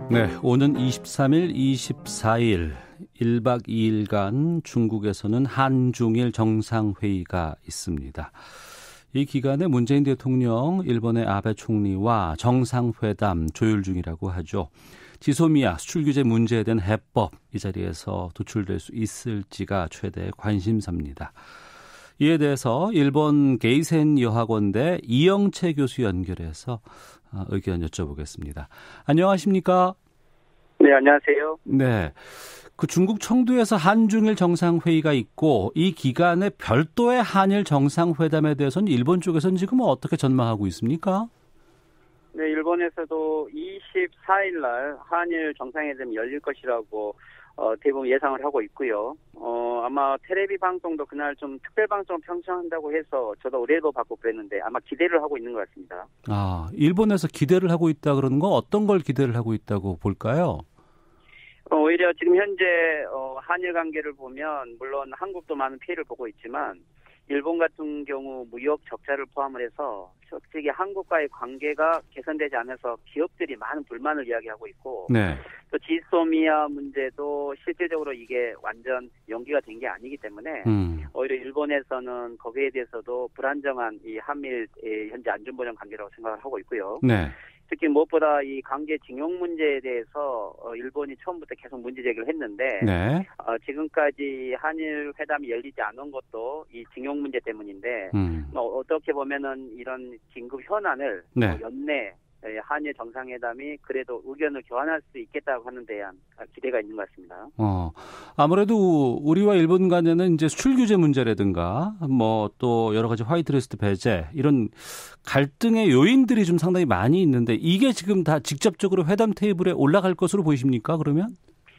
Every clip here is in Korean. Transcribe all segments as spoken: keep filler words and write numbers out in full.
네, 오는 이십삼일, 이십사일 일 박 이 일간 중국에서는 한중일 정상회의가 있습니다. 이 기간에 문재인 대통령, 일본의 아베 총리와 정상회담 조율 중이라고 하죠. 지소미아 수출 규제 문제에 대한 해법, 이 자리에서 도출될 수 있을지가 최대의 관심사입니다. 이에 대해서 일본 게이센 여학원대 이영채 교수 연결해서 의견 여쭤보겠습니다. 안녕하십니까? 네, 안녕하세요. 네, 그 중국 청두에서 한중일 정상회의가 있고 이 기간에 별도의 한일 정상회담에 대해서는 일본 쪽에서는 지금 어떻게 전망하고 있습니까? 네, 일본에서도 이십사일 날 한일 정상회담이 열릴 것이라고 어, 대부분 예상을 하고 있고요. 어, 아마 텔레비 방송도 그날 좀 특별 방송 편성한다고 해서 저도 의뢰도 받고 그랬는데 아마 기대를 하고 있는 것 같습니다. 아, 일본에서 기대를 하고 있다 그러는 건 어떤 걸 기대를 하고 있다고 볼까요? 어, 오히려 지금 현재 어, 한일 관계를 보면 물론 한국도 많은 피해를 보고 있지만 일본 같은 경우 무역 적자를 포함을 해서 솔직히 한국과의 관계가 개선되지 않아서 기업들이 많은 불만을 이야기하고 있고 네. 또 지소미아 문제도 실질적으로 이게 완전 연기가 된 게 아니기 때문에 음. 오히려 일본에서는 거기에 대해서도 불안정한 이 한밀 현재 안전보장 관계라고 생각을 하고 있고요. 네. 특히 무엇보다 이 강제징용 문제에 대해서 일본이 처음부터 계속 문제 제기를 했는데 네. 어, 지금까지 한일 회담이 열리지 않은 것도 이 징용 문제 때문인데 음. 뭐 어떻게 보면은 이런 긴급 현안을 네. 어, 연내 한일 정상회담이 그래도 의견을 교환할 수 있겠다고 하는 대한 기대가 있는 것 같습니다. 어, 아무래도 우리와 일본 간에는 이제 수출 규제 문제라든가 뭐 또 여러 가지 화이트리스트 배제 이런 갈등의 요인들이 좀 상당히 많이 있는데 이게 지금 다 직접적으로 회담 테이블에 올라갈 것으로 보이십니까? 그러면?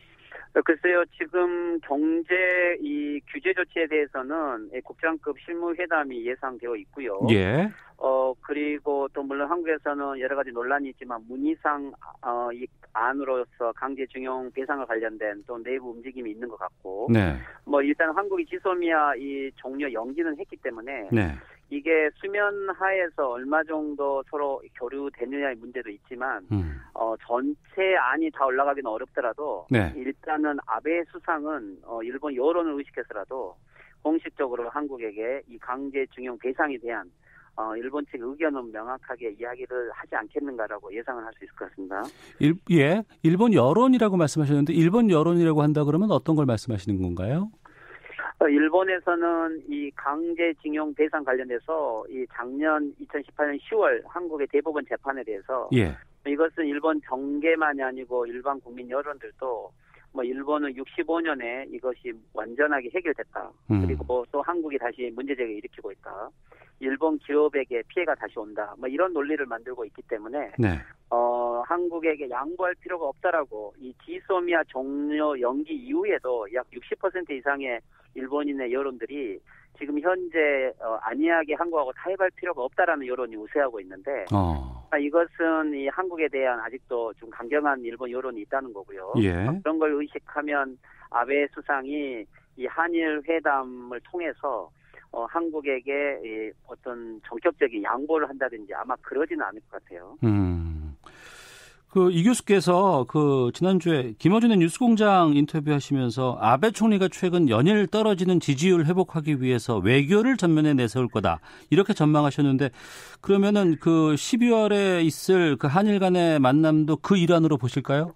글쎄요, 지금 경제 이 규제 조치에 대해서는 국장급 실무회담이 예상되어 있고요. 예. 어, 그리고 또 물론 한국에서는 여러 가지 논란이 있지만 문희상 어, 이 안으로서 강제징용 배상을 관련된 또 내부 움직임이 있는 것 같고. 네. 뭐 일단 한국이 지소미아 이 종료 연기는 했기 때문에. 네. 이게 수면 하에서 얼마 정도 서로 교류되느냐의 문제도 있지만 음. 어, 전체 안이 다 올라가기는 어렵더라도 네. 일단은 아베 수상은 어, 일본 여론을 의식해서라도 공식적으로 한국에게 이 강제징용 배상에 대한 어, 일본 측 의견은 명확하게 이야기를 하지 않겠는가라고 예상을 할 수 있을 것 같습니다. 일, 예, 일본 여론이라고 말씀하셨는데 일본 여론이라고 한다 그러면 어떤 걸 말씀하시는 건가요? 일본에서는 이 강제징용 배상 관련해서 이 작년 이천십팔년 시월 한국의 대법원 재판에 대해서 예. 이것은 일본 정계만이 아니고 일반 국민 여론들도 뭐 일본은 육십오년에 이것이 완전하게 해결됐다. 음. 그리고 또 한국이 다시 문제제기를 일으키고 있다. 일본 기업에게 피해가 다시 온다. 뭐 이런 논리를 만들고 있기 때문에 네. 어, 한국에게 양보할 필요가 없다라고 이 지소미아 종료 연기 이후에도 약 육십 퍼센트 이상의 일본인의 여론들이 지금 현재 어, 안이하게 한국하고 타협할 필요가 없다라는 여론이 우세하고 있는데 어. 이것은 이 한국에 대한 아직도 좀 강경한 일본 여론이 있다는 거고요. 예. 그런 걸 의식하면 아베 수상이 이 한일 회담을 통해서 어, 한국에게 이 어떤 전격적인 양보를 한다든지 아마 그러지는 않을 것 같아요. 음. 그 이 교수께서 그 지난주에 김어준의 뉴스공장 인터뷰하시면서 아베 총리가 최근 연일 떨어지는 지지율 회복하기 위해서 외교를 전면에 내세울 거다 이렇게 전망하셨는데 그러면은 그 십이월에 있을 그 한일 간의 만남도 그 일환으로 보실까요?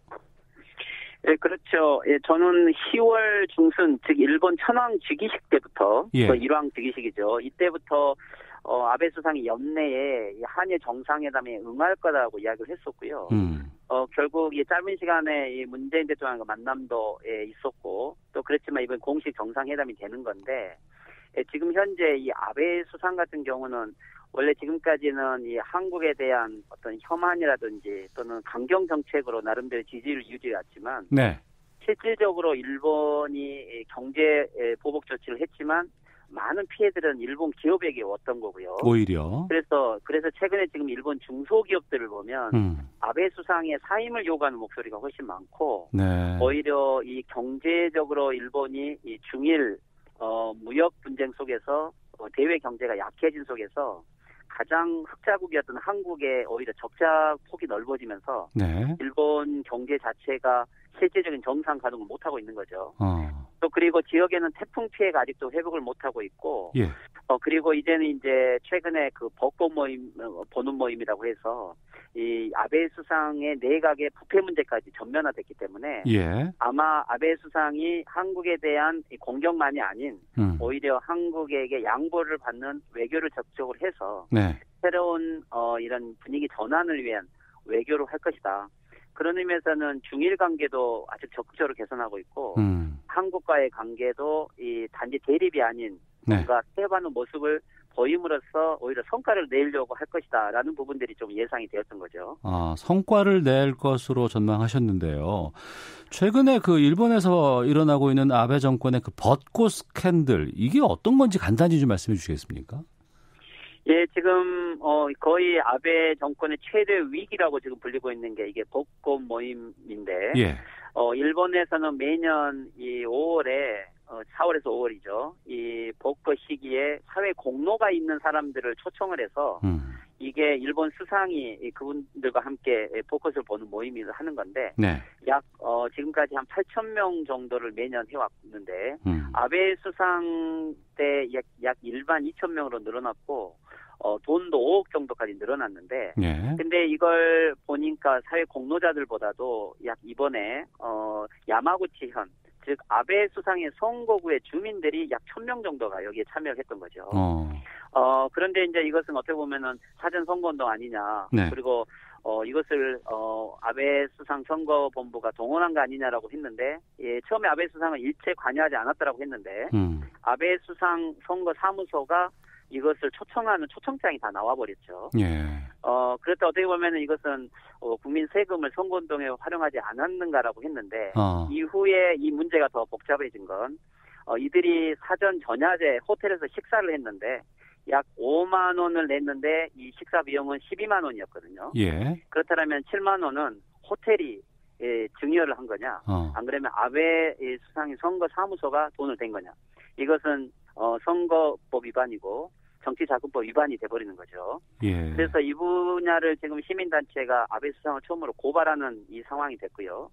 예, 그렇죠. 예, 저는 시월 중순, 즉 일본 천황 즉위식 때부터, 예. 그 일왕 즉위식이죠. 이때부터 어, 아베 수상이 연내에 한일 정상회담에 응할 거라고 이야기를 했었고요. 음. 어, 결국 이 짧은 시간에 이 문재인 대통령과 만남도 예, 있었고, 또 그렇지만 이번 공식 정상회담이 되는 건데, 예, 지금 현재 이 아베 수상 같은 경우는 원래 지금까지는 이 한국에 대한 어떤 혐한이라든지 또는 강경 정책으로 나름대로 지지를 유지해왔지만, 네. 실질적으로 일본이 경제 보복 조치를 했지만 많은 피해들은 일본 기업에게 왔던 거고요. 오히려. 그래서 그래서 최근에 지금 일본 중소기업들을 보면 음. 아베 수상의 사임을 요구하는 목소리가 훨씬 많고 네. 오히려 이 경제적으로 일본이 이 중일 어, 무역 분쟁 속에서 어, 대외 경제가 약해진 속에서 가장 흑자국이었던 한국의 오히려 적자 폭이 넓어지면서 네. 일본 경제 자체가 실질적인 정상 가동을 못하고 있는 거죠. 어. 또 그리고 지역에는 태풍 피해가 아직도 회복을 못하고 있고, 예. 어 그리고 이제는 이제 최근에 그 벚꽃 모임 보는 모임이라고 해서 이 아베 수상의 내각의 부패 문제까지 전면화됐기 때문에 예. 아마 아베 수상이 한국에 대한 이 공격만이 아닌 음. 오히려 한국에게 양보를 받는 외교를 적극적으로 해서 네. 새로운 어 이런 분위기 전환을 위한 외교를 할 것이다. 그런 의미에서는 중일 관계도 아주 적극적으로 개선하고 있고 음. 한국과의 관계도 이 단지 대립이 아닌 네. 뭔가 태워하는 모습을 보임으로써 오히려 성과를 내려고 할 것이다라는 부분들이 좀 예상이 되었던 거죠. 아, 성과를 낼 것으로 전망하셨는데요. 최근에 그 일본에서 일어나고 있는 아베 정권의 그 벚꽃 스캔들, 이게 어떤 건지 간단히 좀 말씀해 주시겠습니까? 예, 지금 어 거의 아베 정권의 최대 위기라고 지금 불리고 있는 게 이게 벚꽃 모임인데, 예. 어 일본에서는 매년 이 오월에 어 사월에서 오월이죠. 이 벚꽃 시기에 사회 공로가 있는 사람들을 초청을 해서 음. 이게 일본 수상이 그분들과 함께 벚꽃을 보는 모임을 하는 건데, 네. 약 어 지금까지 한 팔천 명 정도를 매년 해왔는데 음. 아베 수상 때 약 약 일반 이천 명으로 늘어났고, 어 돈도 오억 정도까지 늘어났는데, 예. 근데 이걸 보니까 사회 공로자들보다도 약 이번에 어 야마구치현, 즉 아베 수상의 선거구의 주민들이 약 천 명 정도가 여기에 참여했던 거죠. 어. 어 그런데 이제 이것은 어떻게 보면은 사전 선거운동 아니냐, 네. 그리고 어 이것을 어 아베 수상 선거본부가 동원한 거 아니냐라고 했는데, 예, 처음에 아베 수상은 일체 관여하지 않았다라고 했는데, 음. 아베 수상 선거 사무소가 이것을 초청하는 초청장이 다 나와버렸죠. 예. 어 그렇다 어떻게 보면은 이것은 어, 국민 세금을 선거운동에 활용하지 않았는가라고 했는데, 어. 이후에 이 문제가 더 복잡해진 건 어, 이들이 사전 전야제 호텔에서 식사를 했는데 약 오만 원을 냈는데 이 식사 비용은 십이만 원이었거든요. 예. 그렇다면 칠만 원은 호텔이 예, 증여를 한 거냐? 어. 안 그러면 아베 수상이 선거 사무소가 돈을 댄 거냐? 이것은 어, 선거법 위반이고 정치자금법 위반이 돼버리는 거죠. 예. 그래서 이 분야를 지금 시민단체가 아베 수상을 처음으로 고발하는 이 상황이 됐고요.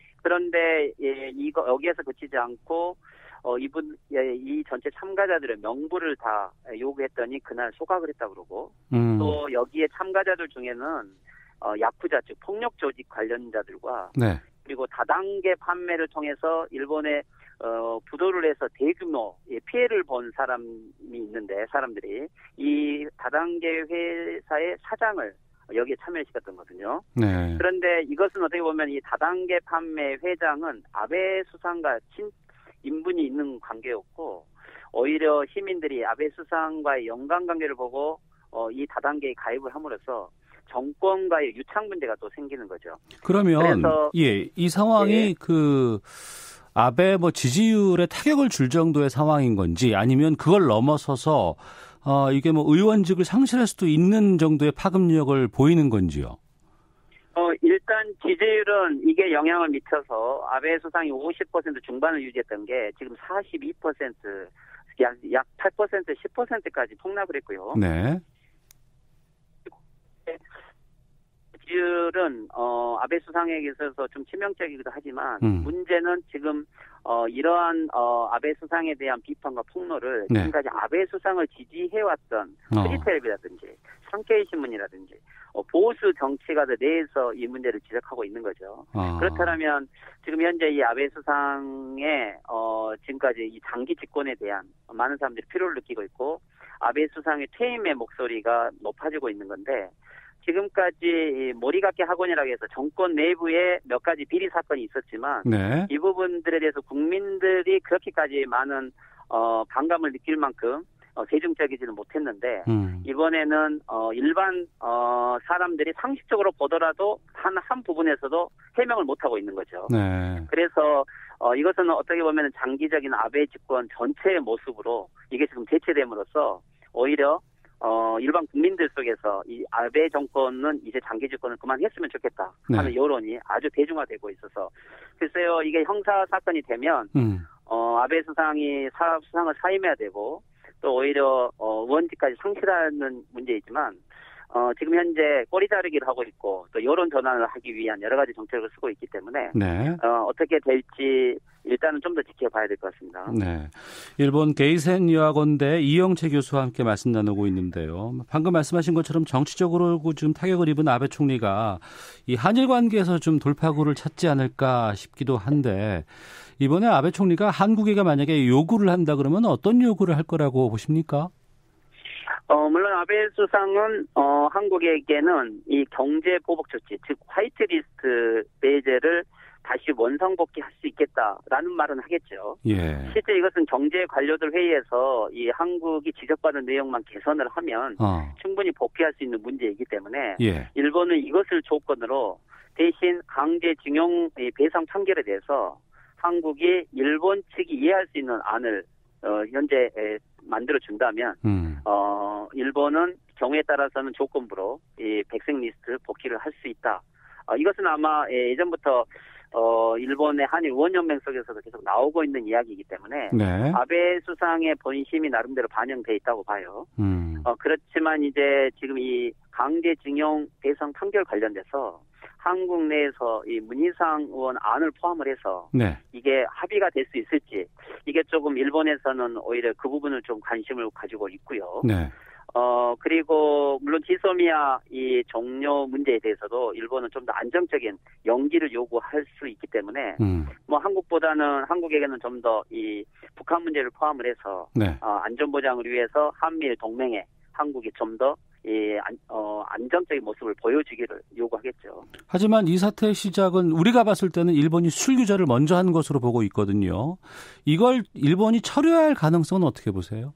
그런데 예, 이거 여기에서 그치지 않고 어, 이분 예, 이 전체 참가자들의 명부를 다 요구했더니 그날 소각을 했다 그러고, 음. 또 여기에 참가자들 중에는 어, 야쿠자 즉 폭력 조직 관련자들과 네. 그리고 다단계 판매를 통해서 일본에 어, 부도를 해서 대규모 피해를 본 사람이 있는데, 사람들이 이 다단계 회사의 사장을 여기에 참여시켰던 거거든요. 네. 그런데 이것은 어떻게 보면 이 다단계 판매 회장은 아베 수상과 친 인분이 있는 관계였고, 오히려 시민들이 아베 수상과의 연관관계를 보고 어, 이 다단계에 가입을 함으로써 정권과의 유착 문제가 또 생기는 거죠. 그러면 그래서, 예, 이 상황이 예. 그 아베 뭐 지지율에 타격을 줄 정도의 상황인 건지, 아니면 그걸 넘어서서 어, 이게 뭐 의원직을 상실할 수도 있는 정도의 파급력을 보이는 건지요? 어, 일단 지지율은 이게 영향을 미쳐서 아베 수상이 오십 퍼센트 중반을 유지했던 게 지금 사십이 퍼센트, 약, 약 팔 퍼센트, 십 퍼센트까지 폭락을 했고요. 네. 지지율은 어, 아베 수상에게 있어서 좀 치명적이기도 하지만 음. 문제는 지금 어, 이러한 어, 아베 수상에 대한 비판과 폭로를 네. 지금까지 아베 수상을 지지해왔던 어. 프리텔레비라든지 상케이 신문이라든지 어, 보수 정치가들 내에서 이 문제를 지적하고 있는 거죠. 아. 그렇다면 지금 현재 이 아베 수상의 어, 지금까지 이 장기 집권에 대한 많은 사람들이 필요를 느끼고 있고, 아베 수상의 퇴임의 목소리가 높아지고 있는 건데, 지금까지 모리가케 학원이라고 해서 정권 내부에 몇 가지 비리 사건이 있었지만 네. 이 부분들에 대해서 국민들이 그렇게까지 많은 어, 반감을 느낄 만큼 어, 대중적이지는 못했는데, 음. 이번에는 어, 일반 어, 사람들이 상식적으로 보더라도 한, 한 부분에서도 해명을 못하고 있는 거죠. 네. 그래서 어, 이것은 어떻게 보면 장기적인 아베 집권 전체의 모습으로 이게 지금 대체됨으로써 오히려 어, 일반 국민들 속에서 이 아베 정권은 이제 장기 집권을 그만했으면 좋겠다 하는 네. 여론이 아주 대중화되고 있어서, 글쎄요, 이게 형사 사건이 되면 음. 어, 아베 수상이 사, 수상을 사임해야 되고, 또 오히려 어, 의원직까지 상실하는 문제이지만 어, 지금 현재 꼬리 자르기를 하고 있고 또 여론 전환을 하기 위한 여러 가지 정책을 쓰고 있기 때문에 네. 어, 어떻게 될지 일단은 좀 더 지켜봐야 될 것 같습니다. 네, 일본 게이센 여학원대 이영채 교수와 함께 말씀 나누고 있는데요. 방금 말씀하신 것처럼 정치적으로 지금 타격을 입은 아베 총리가 이 한일 관계에서 좀 돌파구를 찾지 않을까 싶기도 한데 이번에 아베 총리가 한국에게 만약에 요구를 한다 그러면 어떤 요구를 할 거라고 보십니까? 어, 물론 아베 수상은 어, 한국에게는 이 경제 보복 조치, 즉 화이트리스트 배제를 다시 원상복귀할 수 있겠다라는 말은 하겠죠. 예. 실제 이것은 경제 관료들 회의에서 이 한국이 지적받은 내용만 개선을 하면 어. 충분히 복귀할 수 있는 문제이기 때문에 예. 일본은 이것을 조건으로 대신 강제징용 배상 판결에 대해서 한국이 일본 측이 이해할 수 있는 안을 어, 현재 만들어 준다면 음. 어, 일본은 경우에 따라서는 조건부로 이 백색 리스트 복귀를 할 수 있다. 어, 이것은 아마 예전부터 어, 일본의 한일 의원연맹 속에서도 계속 나오고 있는 이야기이기 때문에 네. 아베 수상의 본심이 나름대로 반영돼 있다고 봐요. 음. 어, 그렇지만 이제 지금 이 강제징용 배상 판결 관련돼서 한국 내에서 이 문희상 의원 안을 포함을 해서 네. 이게 합의가 될 수 있을지 이게 조금 일본에서는 오히려 그 부분을 좀 관심을 가지고 있고요. 네. 어, 그리고, 물론 지소미아 이 종료 문제에 대해서도 일본은 좀 더 안정적인 연기를 요구할 수 있기 때문에, 음. 뭐 한국보다는, 한국에게는 좀 더 이 북한 문제를 포함을 해서, 네. 어, 안전보장을 위해서 한미일 동맹에 한국이 좀 더 이 안, 어, 안정적인 모습을 보여주기를 요구하겠죠. 하지만 이 사태의 시작은 우리가 봤을 때는 일본이 수출 규제를 먼저 한 것으로 보고 있거든요. 이걸 일본이 철회할 가능성은 어떻게 보세요?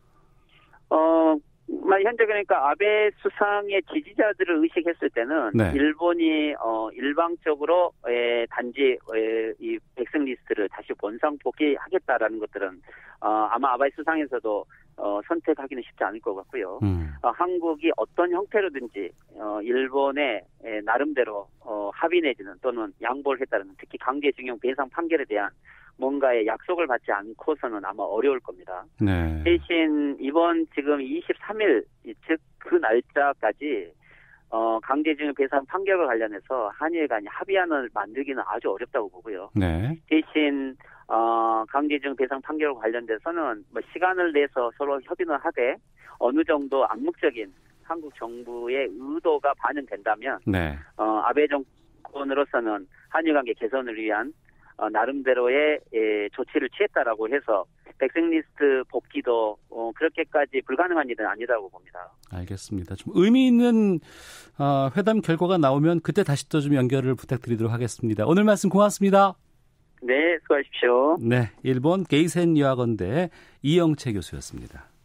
어, 현재 그러니까 아베 수상의 지지자들을 의식했을 때는 네. 일본이 어 일방적으로 에, 단지 에, 이 백색 리스트를 다시 원상 복귀하겠다라는 것들은 어 아마 아베 수상에서도 어 선택하기는 쉽지 않을 것 같고요. 음. 어, 한국이 어떤 형태로든지 어 일본의 에, 나름대로 어 합의 내지는 또는 양보를 했다는 특히 강제징용 배상 판결에 대한 뭔가의 약속을 받지 않고서는 아마 어려울 겁니다. 네. 대신 이번 지금 이십삼 일 즉 그 날짜까지 어, 강제징용 배상 판결과 관련해서 한일 간이 합의안을 만들기는 아주 어렵다고 보고요. 네. 대신 어, 강제징용 배상 판결과 관련돼서는 뭐 시간을 내서 서로 협의는 하되 어느 정도 암묵적인 한국 정부의 의도가 반영된다면 네. 어, 아베 정권으로서는 한일 관계 개선을 위한 어, 나름대로의 예, 조치를 취했다라고 해서 백색리스트 복귀도 어, 그렇게까지 불가능한 일은 아니라고 봅니다. 알겠습니다. 좀 의미 있는 어, 회담 결과가 나오면 그때 다시 또 좀 연결을 부탁드리도록 하겠습니다. 오늘 말씀 고맙습니다. 네, 수고하십시오. 네, 일본 게이센 여학원대 이영채 교수였습니다.